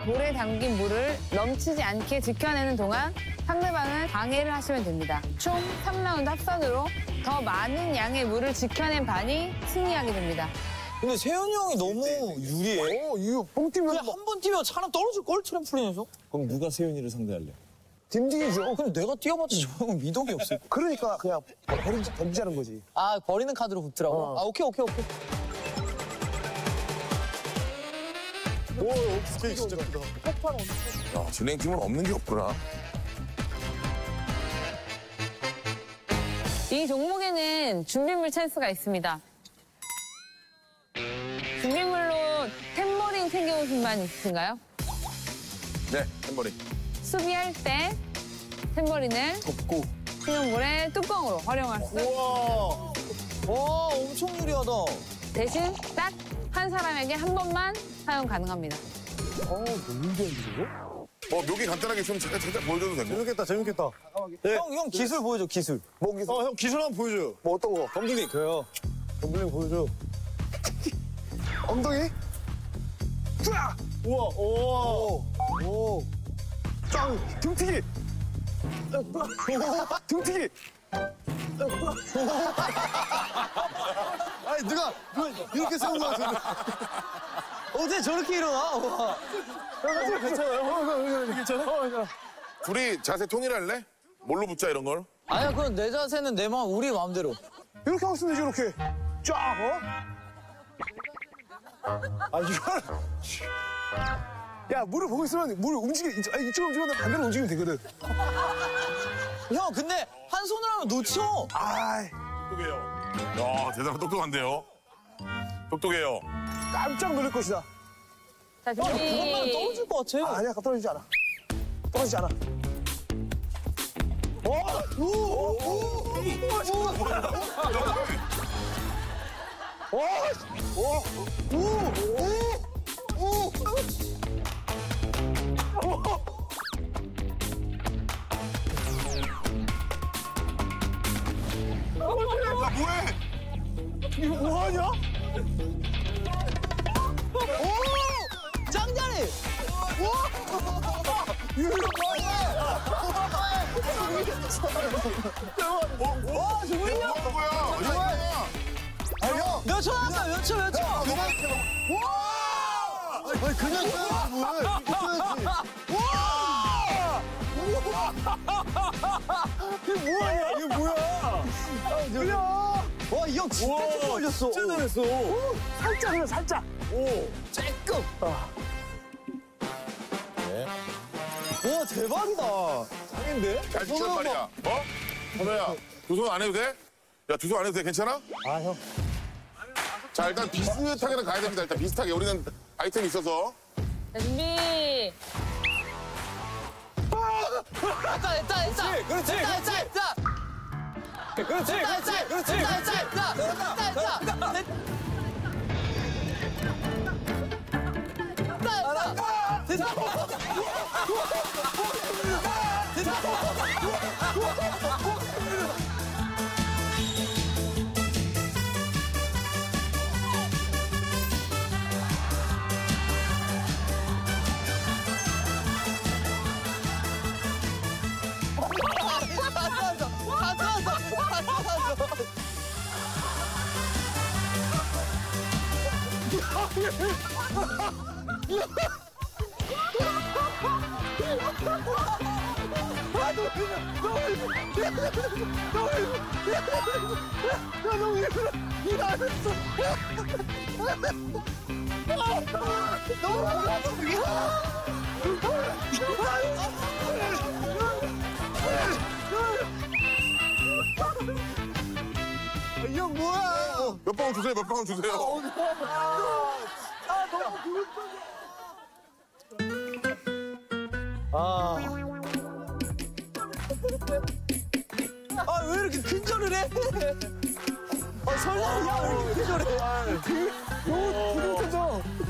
볼에 담긴 물을 넘치지 않게 지켜내는 동안 상대방을 방해를 하시면 됩니다. 총 3라운드 합산으로 더 많은 양의 물을 지켜낸 반이 승리하게 됩니다. 근데 세현이 형이 너무 유리해. 이거 뻥 뛰면 그냥 한 번 뛰면 사람 떨어질걸, 트램플린에서? 그럼 누가 세윤이를 상대할래? 딘딘이죠. 근데 내가 뛰어봤자 저 형은 미동이 없어. 그러니까 그냥 던지자는 거지. 아, 버리는 카드로 붙더라고? 아, 오케이. 오, 스케일 진짜 크다. 야, 진행팀은 없는 게 없구나. 이 종목에는 준비물 찬스가 있습니다. 준비물로 탬버린 챙겨오신 분 있으신가요? 네, 햄버리. 수비할 때 탬버린을 덮고. 수돗물의 뚜껑으로 활용할 수 있습니다. 와, 엄청 유리하다. 대신 딱 한 사람에게 한 번만 사용 가능합니다. 너무 좋은데요? 묘기 간단하게 좀 잠깐 보여줘도 되고. 재밌겠다. 형 기술 보여줘, 기술. 뭐 기술? 형 기술 한번 보여줘요. 뭐 어떤 거? 덤블링. 그래요. 덤블링 보여줘. 엉덩이? 쫙! 우와, 우와. 오. 짱! 등튀기! 등튀기! 아니, 누가 이렇게 세운 거 같은데. 어제 저렇게 일어나? 와. 괜찮아요? 둘이 자세 통일할래? 뭘로 붙자, 이런 걸? 아니야, 그건 내 자세는 내 마음, 우리 마음대로. 이렇게 하고 있으면 되지, 이렇게. 쫙, 이걸. 야, 물을 보고 있으면 물 이쪽으로 움직이면 반대로 움직이면 되거든. 형, 근데 한 손으로 하면 놓쳐. 아이, 똑똑해요. 야, 대단한 똑똑한데요? 똑똑해요. 깜짝 놀랄 것이다. 자, 그것만 준비. 떨어질 것 같아. 아니야, 떨어지지 않아. 떨어지지 않아. 야, 뭐해? 이거 뭐하냐? 짱 잘해. 몇 초 나왔어? 몇 초? 아니, 그냥 이게 뭐하냐? 이게 뭐야? 와, 이 형 진짜 쭉 올렸어. 진짜 잘했어. 살짝 그냥 살짝. 쬐끔. 네. 와, 대박이다. 짱인데? 잘 지켰단 말이야. 현호야, 두 손 안 해도 돼? 야, 두 손 안 해도 돼? 괜찮아? 아, 형. 자, 일단 비슷하게는 가야 됩니다. 일단 비슷하게. 우리는 아이템이 있어서. 자, 준비. 됐다. 그렇지. 이 형 뭐야? 몇 방울 주세요, 몇 방울 주세요. 왜 이렇게 근절을 해? 설날이야, 왜 이렇게 근절해? 너무 부족해져.